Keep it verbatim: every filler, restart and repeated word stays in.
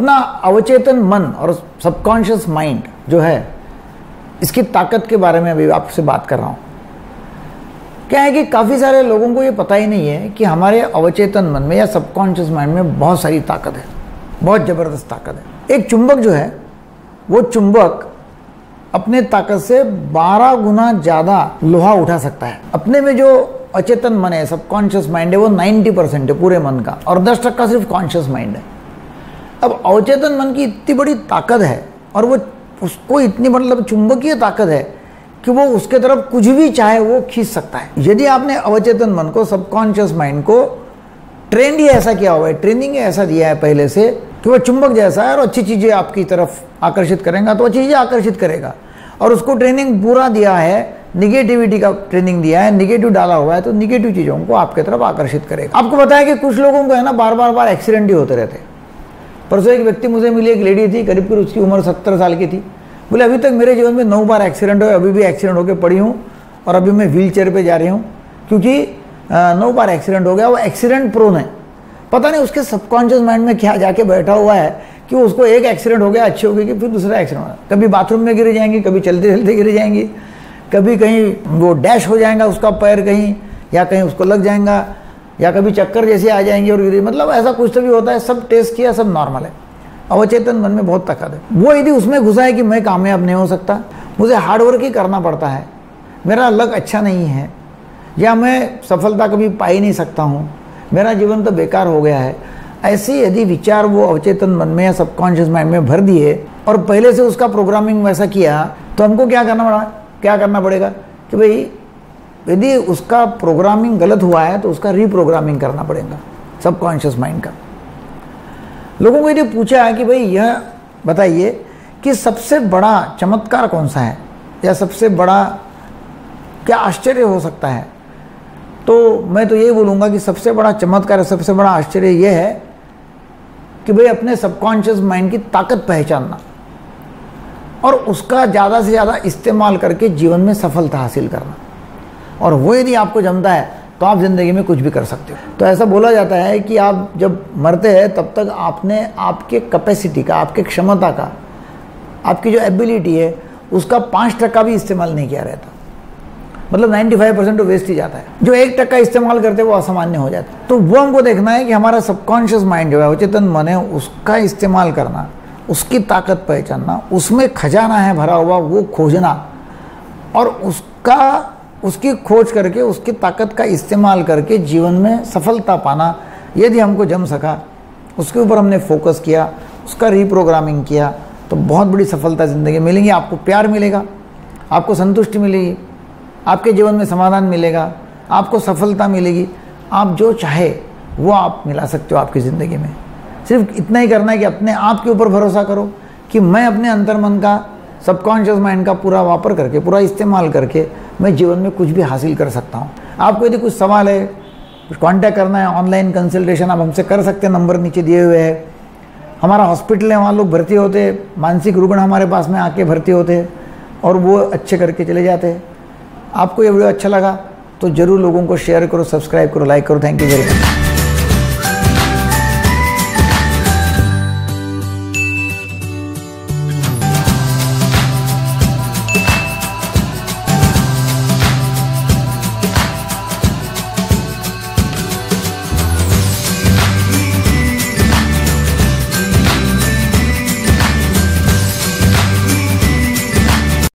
अपना अवचेतन मन और सबकॉन्शियस माइंड जो है, इसकी ताकत के बारे में अभी आपसे बात कर रहा हूँ। क्या है कि काफ़ी सारे लोगों को ये पता ही नहीं है कि हमारे अवचेतन मन में या सबकॉन्शियस माइंड में बहुत सारी ताकत है, बहुत ज़बरदस्त ताकत है। एक चुंबक जो है, वो चुंबक अपने ताकत से बारह गुना ज़्यादा लोहा उठा सकता है। अपने में जो अचेतन मन है, सबकॉन्शियस माइंड है, वो नब्बे परसेंट है पूरे मन का, और दस टक्का सिर्फ कॉन्शियस माइंड है। अब अवचेतन मन की इतनी बड़ी ताकत है, और वो उसको इतनी मतलब चुंबकीय ताकत है कि वो उसके तरफ कुछ भी चाहे वो खींच सकता है। यदि आपने अवचेतन मन को, सबकॉन्शियस माइंड को ट्रेंड ही ऐसा किया हुआ है, ट्रेनिंग ऐसा दिया है पहले से कि वो चुंबक जैसा है और अच्छी चीज़ें आपकी तरफ आकर्षित करेगा तो अच्छी चीज़ें आकर्षित करेगा, और उसको ट्रेनिंग पूरा दिया है, निगेटिविटी का ट्रेनिंग दिया है, निगेटिव डाला हुआ है, तो निगेटिव चीज़ों को आपके तरफ आकर्षित करेगा। आपको पता है कि कुछ लोगों को है ना बार बार बार एक्सीडेंट ही होते रहते हैं। परसों एक व्यक्ति मुझे मिली, एक लेडी थी, करीब करीब उसकी उम्र सत्तर साल की थी। बोले अभी तक मेरे जीवन में नौ बार एक्सीडेंट हुए, अभी भी एक्सीडेंट होकर पड़ी हूँ, और अभी मैं व्हील चेयर पर जा रही हूँ क्योंकि नौ बार एक्सीडेंट हो गया। वो एक्सीडेंट प्रोन है। पता नहीं उसके सबकॉन्शियस माइंड में क्या जाके बैठा हुआ है कि उसको एक एक्सीडेंट हो गया, अच्छी हो गई, कि फिर दूसरा एक्सीडेंट हो, कभी बाथरूम में गिर जाएंगी, कभी चलते चलते गिर जाएंगी, कभी कहीं वो डैश हो जाएगा उसका पैर कहीं, या कहीं उसको लग जाएगा, या कभी चक्कर जैसे आ जाएंगे और गिर, मतलब ऐसा कुछ तो भी होता है। सब टेस्ट किया, सब नॉर्मल है। अवचेतन मन में बहुत ताकत है। वो यदि उसमें घुसा है कि मैं कामयाब नहीं हो सकता, मुझे हार्डवर्क ही करना पड़ता है, मेरा लक अच्छा नहीं है, या मैं सफलता कभी पा ही नहीं सकता हूँ, मेरा जीवन तो बेकार हो गया है, ऐसे यदि विचार वो अवचेतन मन में या सबकॉन्शियस माइंड में भर दिए और पहले से उसका प्रोग्रामिंग वैसा किया, तो हमको क्या करना पड़ा क्या करना पड़ेगा कि भाई यदि उसका प्रोग्रामिंग गलत हुआ है तो उसका रीप्रोग्रामिंग करना पड़ेगा सबकॉन्शियस माइंड का। लोगों को यदि पूछा है कि भाई यह बताइए कि सबसे बड़ा चमत्कार कौन सा है, या सबसे बड़ा क्या आश्चर्य हो सकता है, तो मैं तो ये बोलूँगा कि सबसे बड़ा चमत्कार, सबसे बड़ा आश्चर्य ये है कि भाई अपने सबकॉन्शियस माइंड की ताकत पहचानना और उसका ज़्यादा से ज़्यादा इस्तेमाल करके जीवन में सफलता हासिल करना। और वो यदि आपको जमता है तो आप ज़िंदगी में कुछ भी कर सकते हो। तो ऐसा बोला जाता है कि आप जब मरते हैं तब तक आपने आपके कैपेसिटी का, आपके क्षमता का, आपकी जो एबिलिटी है उसका पाँच टक्का भी इस्तेमाल नहीं किया रहता। मतलब पचानवे परसेंट तो वेस्ट ही जाता है। जो एक टक्का इस्तेमाल करते हैं वो असामान्य हो जाता है। तो वो हमको देखना है कि हमारा सबकॉन्शियस माइंड जो है, अवचेतन मन है, उसका इस्तेमाल करना, उसकी ताकत पहचानना, उसमें खजाना है भरा हुआ वो खोजना, और उसका उसकी खोज करके उसकी ताकत का इस्तेमाल करके जीवन में सफलता पाना। यदि हमको जम सका, उसके ऊपर हमने फोकस किया, उसका रीप्रोग्रामिंग किया, तो बहुत बड़ी सफलता ज़िंदगी में मिलेगी। आपको प्यार मिलेगा, आपको संतुष्टि मिलेगी, आपके जीवन में समाधान मिलेगा, आपको सफलता मिलेगी। आप जो चाहे वो आप मिला सकते हो आपकी ज़िंदगी में। सिर्फ इतना ही करना है कि अपने आप के ऊपर भरोसा करो कि मैं अपने अंतर्मन का, सबकॉन्शियस माइंड का पूरा वापर करके, पूरा इस्तेमाल करके मैं जीवन में कुछ भी हासिल कर सकता हूँ। आपको यदि कुछ सवाल है, कुछ कांटेक्ट करना है, ऑनलाइन कंसल्टेशन आप हमसे कर सकते हैं, नंबर नीचे दिए हुए हैं। हमारा हॉस्पिटल है, वहाँ लोग भर्ती होते, मानसिक रुग्ण हमारे पास में आके भर्ती होते और वो अच्छे करके चले जाते हैं। आपको ये वीडियो अच्छा लगा तो ज़रूर लोगों को शेयर करो, सब्सक्राइब करो, लाइक करो। Thank you very much.